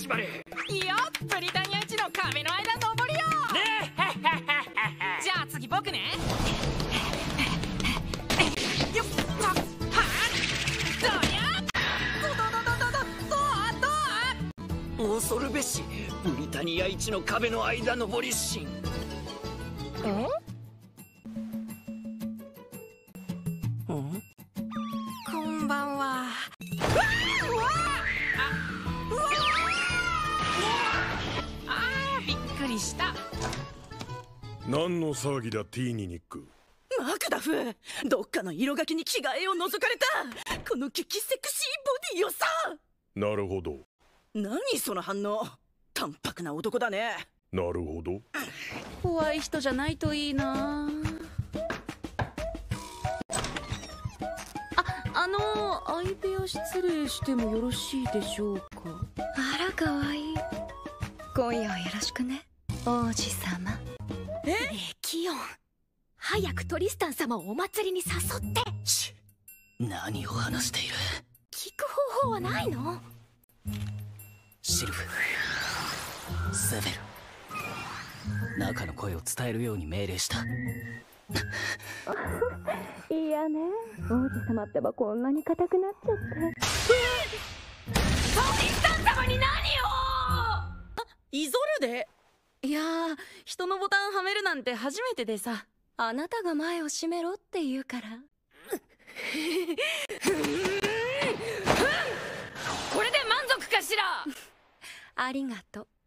始まる。 いいよ、ブリタニア一の壁の間登りよ。 ねえじゃあ次僕ね。よっはっどやど恐るべしブリタニア一の壁の間登りシーン。 こんばんは。びっくりした。 何の騒ぎだティーニニック。 マクダフ、どっかの色書きに着替えを覗かれた。この激セクシーボディよさ。 なるほど。 何その反応。淡白な男だね。 なるほど。 怖い人じゃないといいな。相部屋失礼してもよろしいでしょうか。 あらかわいい。今夜はよろしくね、王子様。 え、 キヨン、早くトリスタン様をお祭りに誘って。 何を話している。 聞く方法はないの？ シルフ、セベル、中の声を伝えるように命令した。 いやね、王子様ってばこんなに硬くなっちゃって。 トリスタン様に何を。 イゾルデ。 いやー、人のボタンはめるなんて初めてでさ。 あなたが前を閉めろって言うから。 これで満足かしら。 ありがとう。